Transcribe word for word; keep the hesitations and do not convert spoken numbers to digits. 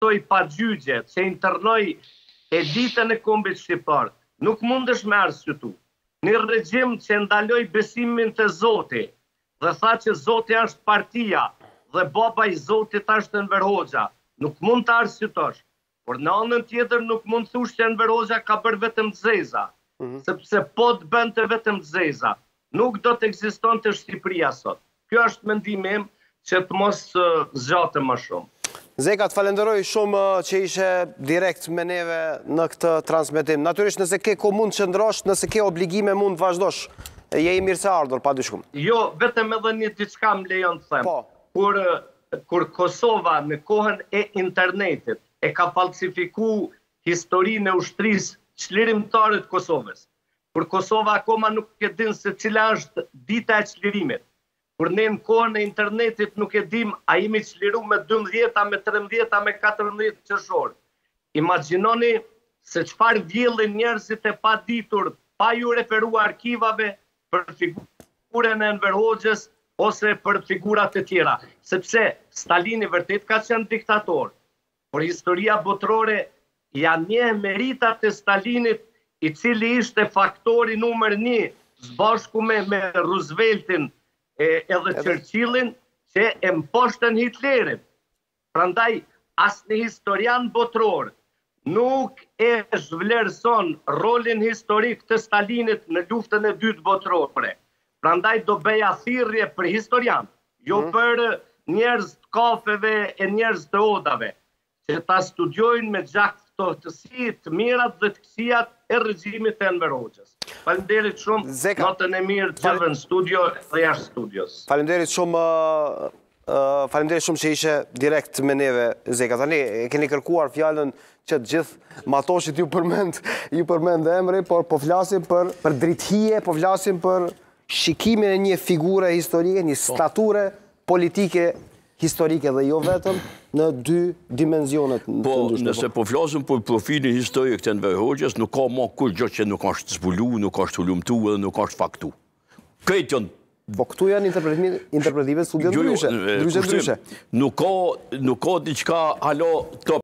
arestoj pa gjyqje, që internoj elitën e kombit shqiptar, nuk mundesh me arsyetu. Një regjim që ndaloj besimin të Zoti dhe tha që Zoti është partia dhe baba i Zotit është Enver Hoxha, nuk mund të arsyetosh. Por në anën tjetër nuk mund të thush që Enver Hoxha ka bërë vetëm të zeza, mm-hmm. sepse po të bënte vetëm të zeza, nuk do të ekzistonte Shqipëria sot. Kjo është mendimi im që të mos uh, zgjatem më shumë. Zeka, të falenderoj shumë që ishe direkt me neve në këtë transmetim. Natyrisht nëse ke ko mund të qëndrosh, nëse ke obligime mund të vazhdosh. Je i mirë se ardhur, pa dyshkum. Jo, vetëm edhe një diçka më lejon të them. Po. Kur, kur Kosova në kohën e internetit e ka falsifiku historinë e ushtrisë çlirimtare të Kosovës. Kur Kosova akoma nuk e din se cila është dita e çlirimit. Kur ne në kohën e internetit nuk e dim a jemi çliru me dymbëdhjetë, me trembëdhjetë, me katërmbëdhjetë qershor. Imagjinoni se çfarë vjellin njerëzit e paditur, pa ju referu arkivave për figurën e Enver Hoxhës ose për figurat e tjera. Sepse Stalini vërtet ka qenë diktator, por historia botërore janë një meritat e Stalinit, i cili ishte faktori numër një, sbashku me, me Rooseveltin, E, edhe Churchillin që e mposhtën Hitlerin. Prandaj, asnjë historian botror nuk e zhvlerëson rolin historik të Stalinit në luftën e dytë botërore. Prandaj do bëja thirrje për historian, jo mm. për njerëz të kafeve e njerëz të odave, që ta studiojnë me gjaktësi të mirat dhe të këqijat e regjimit të Enver Hoxhës. Faleminderit shumë, natën e mirë të gjithëve në studio dhe jashtë studios. Faleminderit shumë, uh, faleminderit shumë që ishe direkt me neve, Zeka. Tani, e keni kërkuar fjallën që të gjithë matoshit ju përmend, ju përmend emri, por po flasim për, për drithije, po flasim për shikimin e një figure historike, një stature politike historike dhe jo vetëm në dy dimenzionet. Po, nëse po flasim për profilin historik të Enver Hoxhës, nuk ka ma kur gjë që nuk është zbulu, nuk është hulumtu edhe nuk është faktu. Këtë janë... Po këtu janë interpretive studio ndryshe, ndryshe, ndryshe. Nuk ka diçka, halo,